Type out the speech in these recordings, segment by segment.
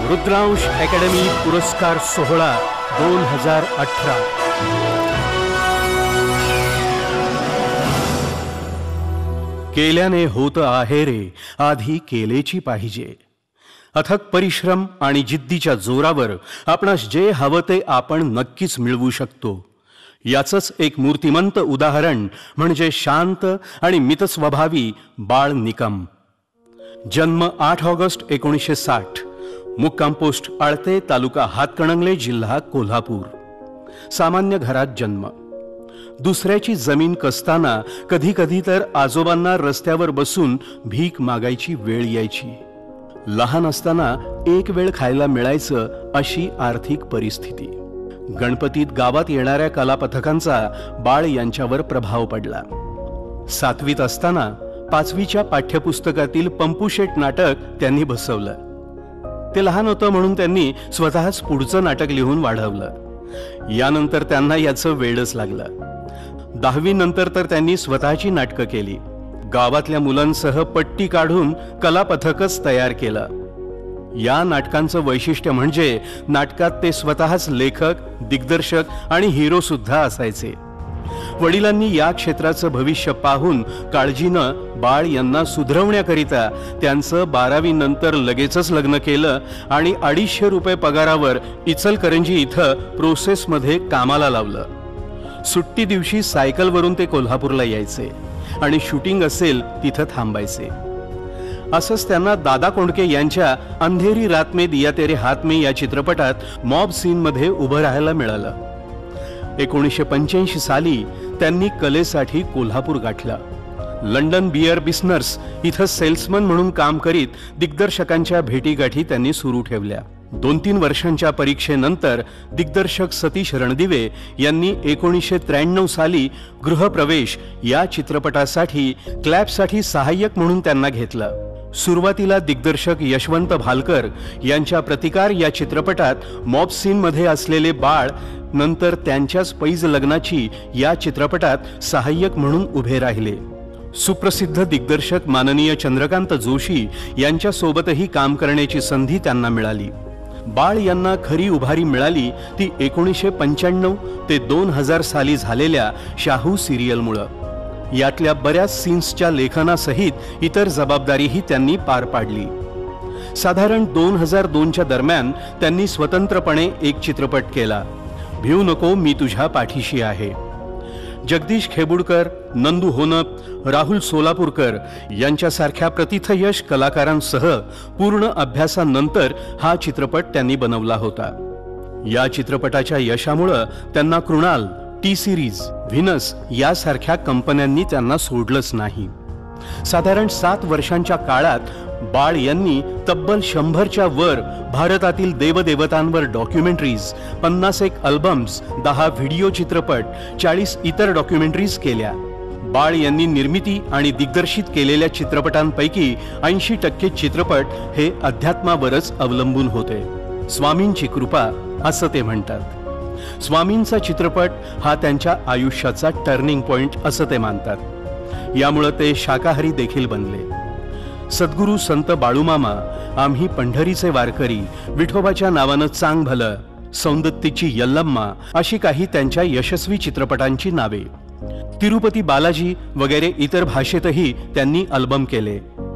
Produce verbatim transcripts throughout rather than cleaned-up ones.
Rudransh academy पुरस्कार सोहळा दोन हजार अठरा। केल्याने होत आहे रे, आधी केलेची पाहिजे। अथक परिश्रम आणि जिद्दीच्या जोरावर आपणास जे हवं ते आपण नक्कीच मिळवू शकतो। याचंच एक मूर्तिमंत उदाहरण म्हणजे शांत आणि मितस्वभावी बाळ निकम। जन्म आठ ऑगस्ट एकोणीसशे साठ, मुक्काम पोस्ट आळते, तालुका हातकणंगले, जिल्हा कोल्हापूर। सामान्य घरात जन्म। दुसऱ्याची जमीन कसताना कधी कधी तर आजोबांना रस्त्यावर बसून भीक मागायची वेळ यायची। लहान असताना एक वेळ खायला मिळायचं अशी आर्थिक परिस्थिती। गणपतीत गावात येणाऱ्या कलापथकांचा बाळ यांच्यावर प्रभाव पडला। सातवीत असताना पाचवीच्या पाठ्यपुस्तकातील पंपुशेट नाटक त्यांनी बसवलं। ते लहान होतं म्हणून त्यांनी स्वतःच पुढचं नाटक लिहून वाढवलं। यानंतर त्यांना याचं वेडच लागलं। दहावी नंतर तर त्यांनी स्वतःची नाटकं केली। गावातल्या मुलांसह पट्टी काढून कलापथकच तयार केलं। या नाटकांचं वैशिष्ट्य म्हणजे नाटकात ते स्वतःच लेखक, दिग्दर्शक आणि हिरो सुद्धा असायचे। वडिलांनी या क्षेत्राचं भविष्य पाहून काळजीनं बाळ यांना सुधरवण्याकरिता त्यांचं बारावी नंतर लगेचच लग्न केलं आणि अडीचशे रुपये पगारावर इचलकरंजी इथं प्रोसेसमध्ये कामाला लावलं। सुट्टी दिवशी सायकलवरून ते कोल्हापूरला यायचे आणि शूटिंग असेल तिथं थांबायचे। असंच त्यांना दादा कोंडके यांच्या अंधेरी रात में दिया तेरे हाथ में या चित्रपटात मॉब सीन मध्ये उभं राहायला मिळालं। एकोणीसशे पंच्याऐंशी साली त्यांनी कलेसाठी कोल्हापूर गाठलं। लंडन बियर बिस्नर्स इथं सेल्समन म्हणून काम करीत दिग्दर्शकांच्या भेटीगाठी त्यांनी सुरू ठेवल्या। दोन तीन वर्षांच्या परीक्षेनंतर दिग्दर्शक सतीश रणदिवे यांनी एकोणीसशे त्र्याण्णव साली गृहप्रवेश या चित्रपटासाठी क्लॅपसाठी सहाय्यक म्हणून त्यांना घेतलं। सुरुवातीला दिग्दर्शक यशवंत भालकर यांच्या प्रतिकार या चित्रपटात मॉब सीन मध्ये असलेले बाळ नंतर त्यांच्याच पैज लग्नाची या चित्रपटात सहाय्यक म्हणून उभे राहिले। सुप्रसिद्ध दिग्दर्शक माननीय चंद्रकांत जोशी यांच्या सोबतही काम करण्याची संधी त्यांना मिळाली। बाळ यांना खरी उभारी मिळाली ती एकोणीसशे पंच्याण्णव ते दोन हजार साली झालेल्या शाहू सिरियलमुळं। यातल्या बऱ्याच सीन्सच्या लेखनासहित इतर जबाबदारीही त्यांनी पार पाडली। साधारण दोन हजार दोनच्या दरम्यान त्यांनी स्वतंत्रपणे एक चित्रपट केला, भिऊ नको मी तुझ्या पाठीशी आहे। जगदीश खेबुडकर, नंदू होनप, राहुल सोलापूरकर यांच्यासारख्या प्रतिथयश कलाकारांसह पूर्ण अभ्यासानंतर हा चित्रपट त्यांनी बनवला होता। या चित्रपटाच्या यशामुळे त्यांना कृणाल, टी सिरीज, व्हिनस यासारख्या कंपन्यांनी त्यांना सोडलंच नाही। साधारण सात वर्षांच्या काळात बाळ यांनी तब्बल शंभरच्या वर भारतातील देवदेवतांवर डॉक्युमेंटरीज, पन्नास एक अल्बम्स, दहा व्हिडिओ चित्रपट, चाळीस इतर डॉक्युमेंटरीज केल्या। बाळ यांनी निर्मिती आणि दिग्दर्शित केलेल्या चित्रपटांपैकी ऐंशी टक्के चित्रपट हे अध्यात्मावरच अवलंबून होते। स्वामींची कृपा असं ते म्हणतात। स्वामींचा चित्रपट हा त्यांच्या आयुष्याचा टर्निंग पॉइंट असं ते मानतात। यामुळे ते शाकाहारी देखील बनले। सद्गुरू संत बाळूमामा, आम्ही पंढरीचे वारकरी, विठोबाच्या नावानं चांग भलं, सौंदत्तीची यल्लम्मा अशी काही त्यांच्या यशस्वी चित्रपटांची नावे। तिरुपती बालाजी वगैरे इतर भाषेतही त्यांनी अल्बम केले।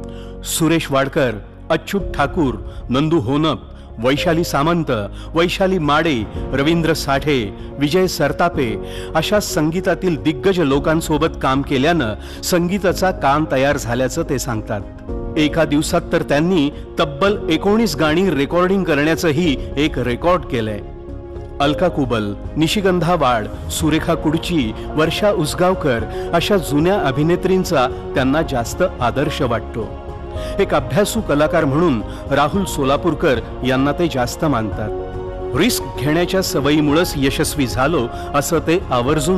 सुरेश वाडकर, अच्युत ठाकूर, नंदू होनप, वैशाली सामंत, वैशाली माडे, रवींद्र साठे, विजय सरतापे अशा संगीतातील दिग्गज लोकांसोबत काम केल्यानं संगीताचा कान तयार झाल्याचं ते सांगतात। एका दिवसात तर त्यांनी तब्बल एकोणीस गाणी रेकॉर्डिंग करण्याचंही एक रेकॉर्ड केलंय। अलका कुबल, निशिगंधा वाड, सुरेखा कुडची, वर्षा उसगावकर अशा जुन्या अभिनेत्रींचा त्यांना जास्त आदर्श वाटतो। एक अभ्यासू कलाकार म्हणून राहुल सोलापूरकर यांना ते जास्त मानतात। रिस्क घेण्याच्या सवयीमुळेच यशस्वी झालो असं ते आवर्जून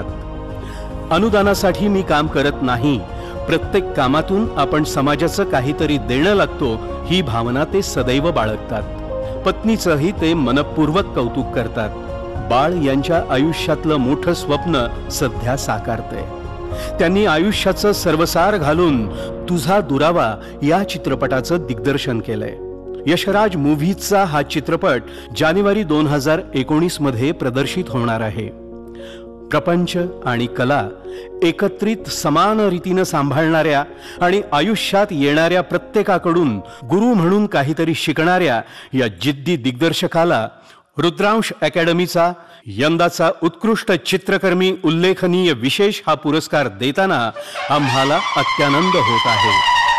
सांगतात। अनुदानासाठी मी काम करत नाही, प्रत्येक कामातून आपण समाजाचं काहीतरी देणं लागतो ही भावना ते सदैव बाळगतात। पत्नीचंही ते मनपूर्वक कौतुक करतात। बाळ यांच्या आयुष्यातलं मोठं स्वप्न सध्या साकारतंय। त्यांनी आयुष्याचं सर्वसार घालून तुझा दुरावा या चित्रपटाचं दिग्दर्शन केलंय। यशराज मूव्हीजचा हा चित्रपट जानेवारी दोन हजार एकोणीस मध्ये प्रदर्शित होणार आहे. प्रपंच आणि कला एकत्रित समान रीतीने सांभाळणाऱ्या आणि आयुष्यात येणाऱ्या प्रत्येकाकडून गुरु म्हणून काहीतरी शिकणाऱ्या या जिद्दी दिग्दर्शकाला रुद्रांश अकॅडमीचा यंदाचा उत्कृष्ट चित्रकर्मी उल्लेखनीय विशेष हा पुरस्कार देताना आम्हाला अत्यानंद होत आहे.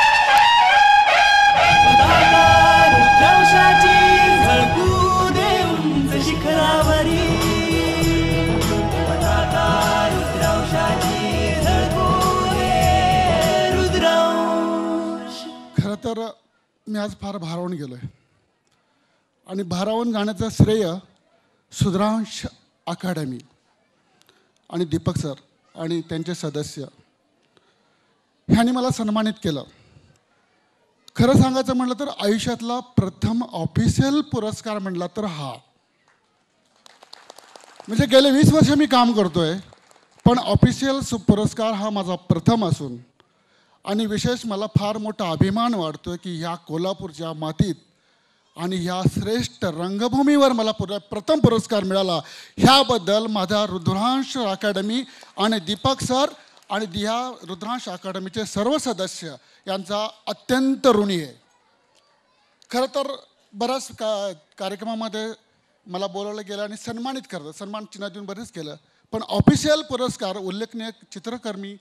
खरं तर मी आज फार भारावून गेलो आहे आणि भारावून जाण्याचं श्रेय रुद्रांश अकॅडमी आणि दीपक सर आणि त्यांचे सदस्य ह्यांनी मला सन्मानित केलं. खरं सांगायचं म्हटलं तर आयुष्यातला प्रथम ऑफिशियल पुरस्कार म्हटला तर हा. म्हणजे गेले वीस वर्ष मी काम करतोय, पण ऑफिशियल पुरस्कार हा माझा प्रथम असून आणि विशेष मला फार मोठा अभिमान वाटतोय की ह्या कोल्हापूरच्या मातीत आणि ह्या श्रेष्ठ रंगभूमीवर मला पुर प्रथम पुरस्कार मिळाला. ह्याबद्दल माझा रुद्रांश अकॅडमी आणि दीपक सर आणि ह्या रुद्रांश अकॅडमीचे सर्व सदस्य यांचा अत्यंत ऋणी आहे. खरं तर बऱ्याच का कार्यक्रमामध्ये मला बोलावलं गेलं आणि सन्मानित करतं, सन्मान चिन्ह देऊन बरेच केलं, पण ऑफिशियल पुरस्कार उल्लेखनीय चित्रकर्मी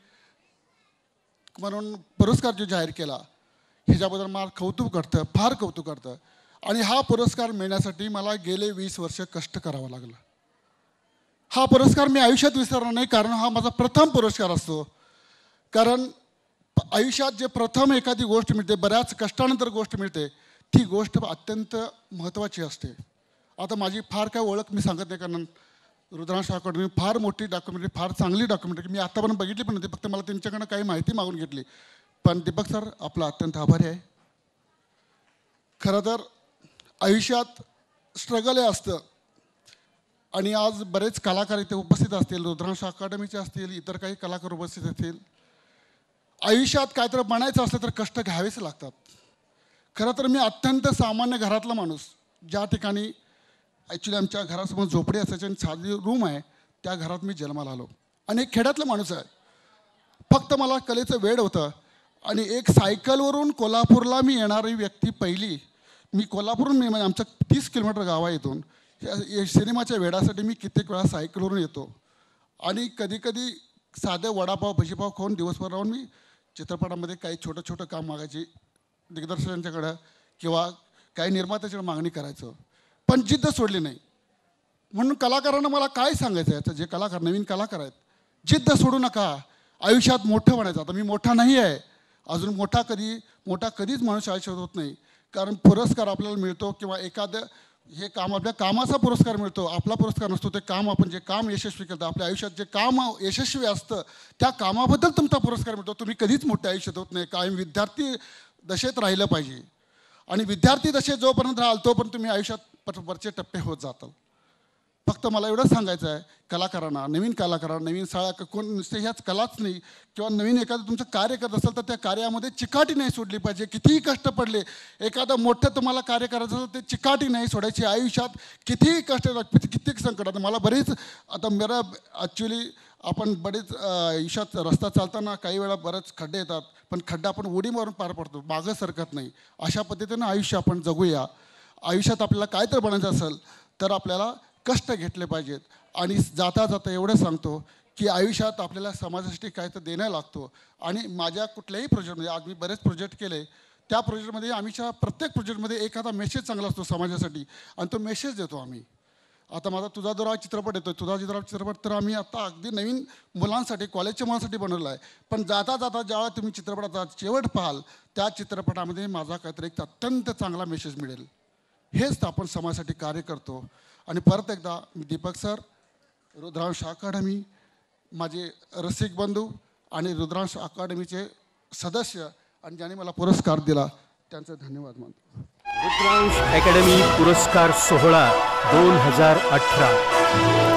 म्हणून पुरस्कार जो जाहीर केला ह्याच्याबद्दल मला कौतुक करतं, फार कौतुक करतं. आणि हा पुरस्कार मिळण्यासाठी मला गेले वीस वर्ष कष्ट करावं लागलं. हा पुरस्कार मी आयुष्यात विसरणार नाही, कारण हा माझा प्रथम पुरस्कार असतो. कारण आयुष्यात जे प्रथम एखादी गोष्ट मिळते, बऱ्याच कष्टानंतर गोष्ट मिळते, ती गोष्ट अत्यंत महत्त्वाची असते. आता माझी फार काय ओळख मी सांगत नाही, कारण रुद्रांश अकॅडमी फार मोठी डॉक्युमेंटरी, फार चांगली डॉक्युमेंटरी मी आत्तापर्यंत बघितली पण नव्हती, फक्त मला त्यांच्याकडनं काही माहिती मागून घेतली. पण दीपक सर आपला अत्यंत आभारी आहे. खरं तर आयुष्यात स्ट्रगल हे असतं आणि आज बरेच कलाकार इथे उपस्थित असतील, रुद्रांश अकॅडमीचे असतील, इतर काही कलाकार उपस्थित असतील. आयुष्यात काहीतरी बनायचं असलं तर कष्ट घ्यावेच लागतात. खरं तर मी अत्यंत सामान्य घरातला माणूस, ज्या ठिकाणी ॲक्च्युली आमच्या घरासमोर झोपडी असायची आणि साधी रूम आहे, त्या घरात मी जन्माला आलो आणि एक खेड्यातला माणूस आहे. फक्त मला कलेचं वेड होतं आणि एक सायकलवरून कोल्हापूरला मी येणारी व्यक्ती पहिली. मी कोल्हापूरून मी म्हणजे आमचं तीस किलोमीटर गाव आहे इथून. सिनेमाच्या वेळासाठी मी कित्येक वेळा सायकलवरून येतो आणि कधीकधी साधे वडापाव भजीपाव खाऊन दिवसभर राहून मी चित्रपटामध्ये काही छोटं छोटं काम मागायची दिग्दर्शकांच्याकडं किंवा काही निर्मात्याच्याकडे मागणी करायचं, पण जिद्द सोडली नाही. म्हणून कलाकारांना मला काय सांगायचं आहे, याचं जे कलाकार नवीन कलाकार आहेत, जिद्द सोडू नका. आयुष्यात मोठं बनायचं. आता मी मोठा नाही आहे अजून, मोठा कधी मोठा कधीच माणूस आयुष्यात होत नाही, कारण पुरस्कार आपल्याला मिळतो किंवा एखादं हे काम आपल्या कामाचा पुरस्कार मिळतो, आपला पुरस्कार नसतो. ते काम आपण जे काम यशस्वी करतो, आपल्या आयुष्यात जे काम यशस्वी असतं त्या कामाबद्दल तुमचा पुरस्कार मिळतो. तुम्ही कधीच मोठ्या आयुष्यात होत नाही. कायम विद्यार्थी दशेत राहिलं पाहिजे आणि विद्यार्थी दशेत जोपर्यंत राहाल तोपर्यंत तुम्ही आयुष्यात वरचे टप्पे होत जातात. फक्त मला एवढंच सांगायचं आहे कलाकारांना, नवीन कलाकारांना, नवीन शाळा कोण नुसते ह्याच कलाच नाही किंवा नवीन एखादं तुमचं कार्य करत असेल तर त्या कार्यामध्ये चिकाटी नाही सोडली पाहिजे. कितीही कष्ट पडले, एखादं मोठं तुम्हाला कार्य करायचं असेल ते चिकाटी नाही सोडायची. आयुष्यात कितीही कष्ट, कित्येक संकट. आता मला बरेच आता मेरा ॲक्च्युली आपण बरेच आयुष्यात रस्ता चालताना काही वेळा बरेच खड्डे येतात, पण खड्डा आपण उडी मारून पार पडतो, मागं सरकत नाही. अशा पद्धतीनं आयुष्य आपण जगूया. आयुष्यात आपल्याला काय तर बनायचं असेल तर आपल्याला कष्ट घेतले पाहिजेत. आणि जाता जाता एवढं सांगतो की आयुष्यात आपल्याला समाजासाठी काय तर देणं लागतो. आणि माझ्या कुठल्याही प्रोजेक्टमध्ये, आज मी बरेच प्रोजेक्ट केले, त्या प्रोजेक्टमध्ये आम्हीच्या प्रत्येक प्रोजेक्टमध्ये एखादा मेसेज चांगला असतो समाजासाठी आणि तो मेसेज देतो आम्ही. आता माझा तुझा दोरा चित्रपट येतो, तुझा चित्रा चित्रपट तर आम्ही आता अगदी नवीन मुलांसाठी, कॉलेजच्या मुलांसाठी बनवला आहे. पण जाता जाता ज्यावेळा तुम्ही चित्रपटाचा शेवट पाहाल त्या चित्रपटामध्ये माझा काहीतरी एक अत्यंत चांगला मेसेज मिळेल. हेच आपण समाजासाठी कार्य करतो. आणि परत एकदा मी दीपक सर, रुद्रांश अकॅडमी, माझे रसिक बंधू आणि रुद्रांश अकॅडमीचे सदस्य आणि ज्यांनी मला पुरस्कार दिला त्यांचे धन्यवाद मानतो. रुद्रांश अकॅडमी पुरस्कार सोहळा दोन हजार अठरा.